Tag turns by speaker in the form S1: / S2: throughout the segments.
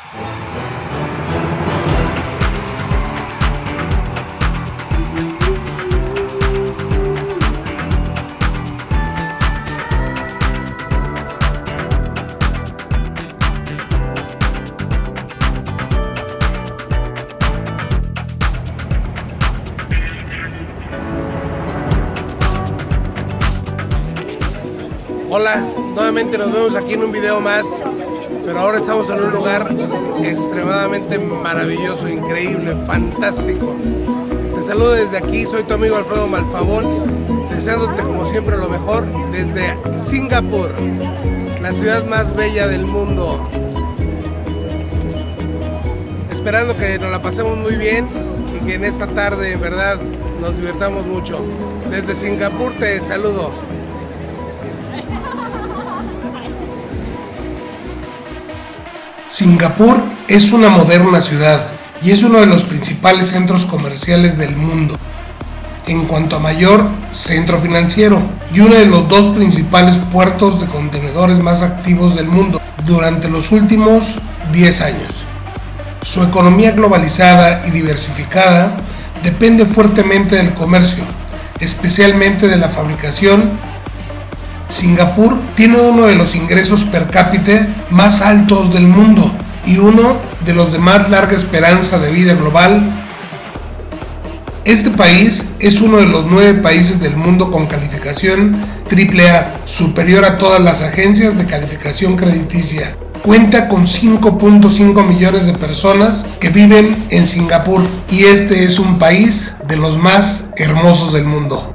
S1: Hola, nuevamente nos vemos aquí en un video más, pero ahora estamos en un lugar extremadamente maravilloso, increíble, fantástico. Te saludo desde aquí, soy tu amigo Alfredo Malfavón, deseándote como siempre lo mejor desde Singapur, la ciudad más bella del mundo. Esperando que nos la pasemos muy bien y que en esta tarde en verdad nos divirtamos mucho. Desde Singapur te saludo.
S2: Singapur es una moderna ciudad y es uno de los principales centros comerciales del mundo. En cuanto a mayor, centro financiero y uno de los dos principales puertos de contenedores más activos del mundo durante los últimos 10 años. Su economía globalizada y diversificada depende fuertemente del comercio, especialmente de la fabricación. Singapur tiene uno de los ingresos per cápita más altos del mundo y uno de los de más larga esperanza de vida global. Este país es uno de los 9 países del mundo con calificación AAA, superior a todas las agencias de calificación crediticia. Cuenta con 5.5 millones de personas que viven en Singapur y este es un país de los más hermosos del mundo.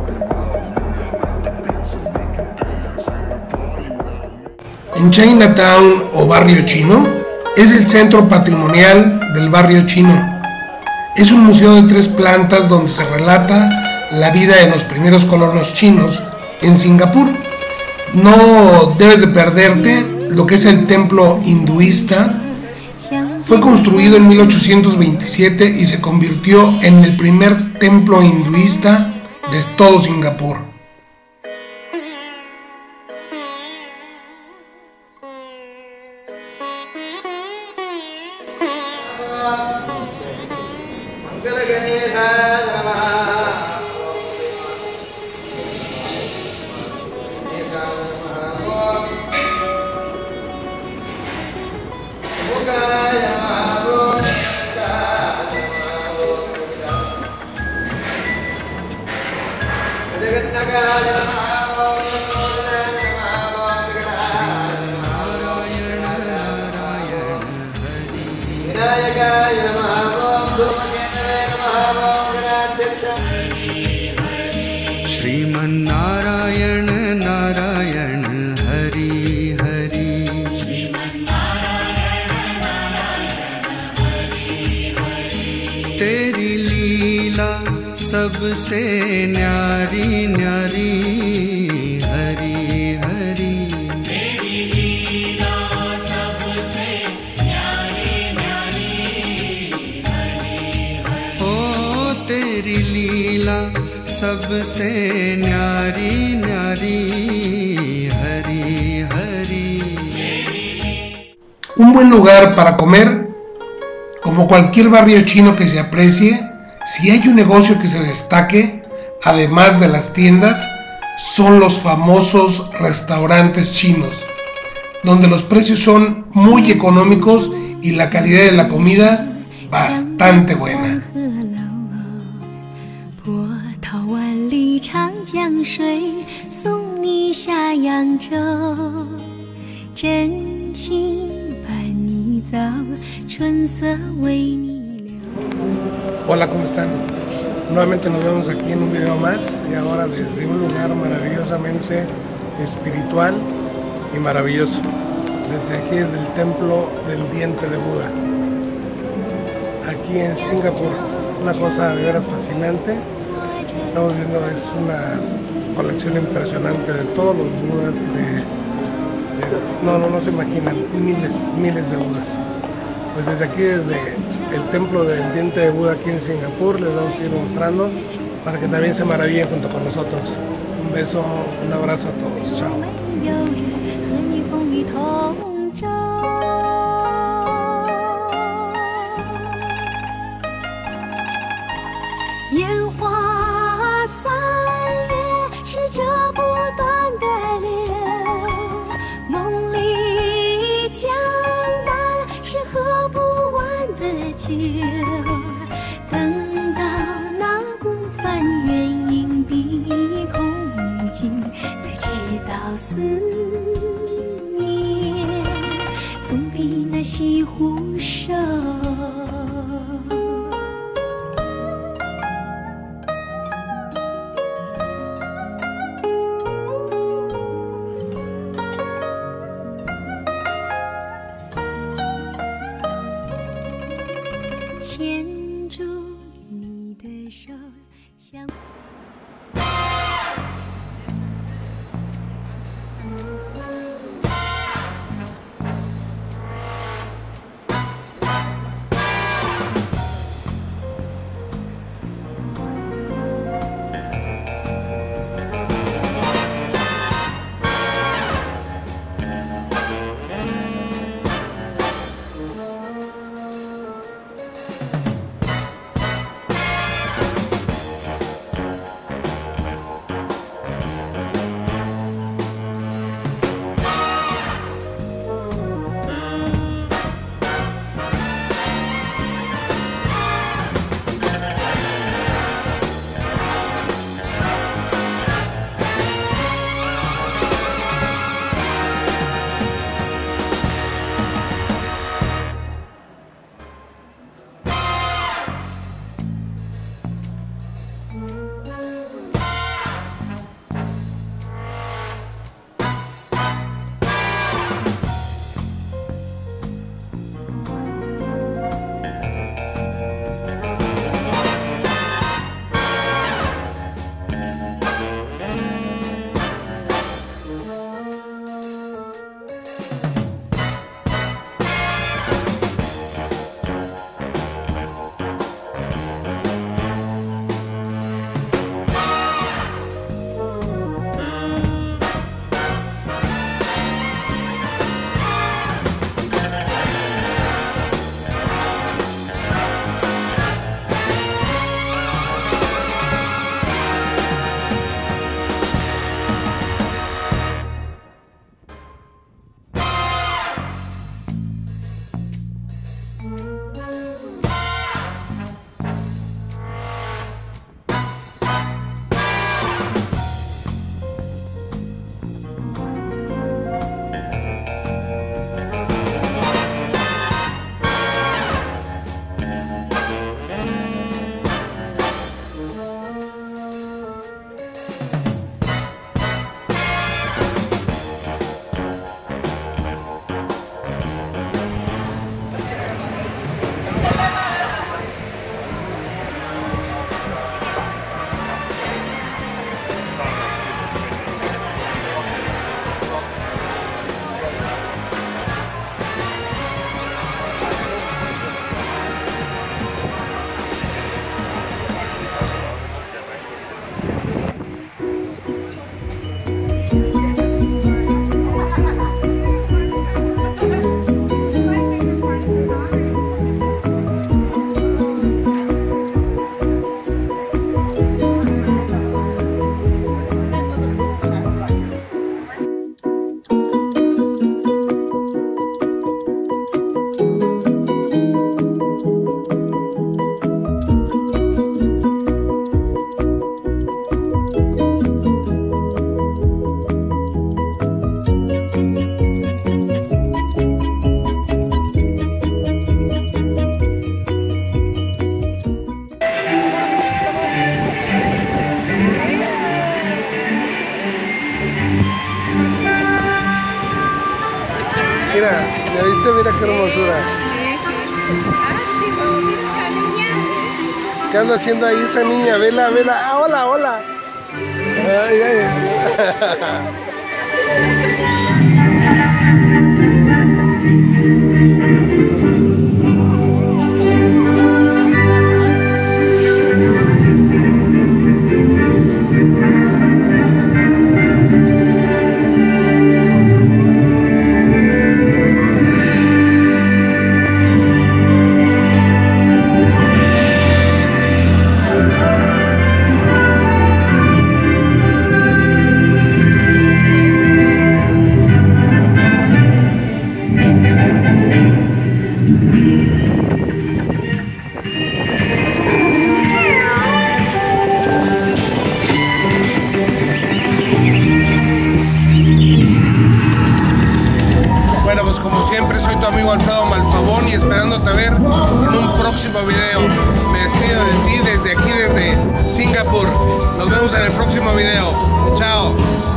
S2: En Chinatown o barrio chino es el centro patrimonial del barrio chino. Es un museo de 3 plantas donde se relata la vida de los primeros colonos chinos en Singapur. No debes de perderte lo que es el templo hinduista. Fue construido en 1827 y se convirtió en el primer templo hinduista de todo Singapur.
S3: Shriman Narayan Narayan Hari Hari Shriman Narayan Narayan Hari Hari Teri Leela sabse nyari nyari Hari Hari Teri Leela sabse nyari nyari Hari Hari Oh Teri Leela सबसे न्यारी न्यारी हरी Hari.
S2: Un buen lugar para comer, como cualquier barrio chino que se aprecie. Si hay un negocio que se destaque, además de las tiendas, son los famosos restaurantes chinos, donde los precios son muy económicos y la calidad de la comida bastante buena.
S4: 涛万里长江水，送你下扬州。真情伴你走，春色为你留。
S1: Hola, ¿cómo están? Nuevamente nos vemos aquí en un video más y ahora desde un lugar maravillosamente espiritual y maravilloso. Desde aquí, desde el templo del diente de Buda. Aquí en Singapur, una cosa de veras fascinante. Estamos viendo, es una colección impresionante de todos los budas no se imaginan, miles de budas. Pues desde aquí, desde el templo del diente de Buda aquí en Singapur, les vamos a ir mostrando para que también se maravillen junto con nosotros. Un beso, un abrazo a todos, chao.
S4: 久，等到那孤帆远影碧空尽，才知道思念总比那西湖深。牵住你的手，像。
S1: Mira, ¿ya viste? Mira qué hermosura. ¿Qué anda haciendo ahí esa niña? Vela, vela. Ah, hola, hola. Ay, ay. tu amigo Alfredo Malfabón y esperándote ver en un próximo video. Me despido de ti desde aquí, desde Singapur. Nos vemos en el próximo video. Chao.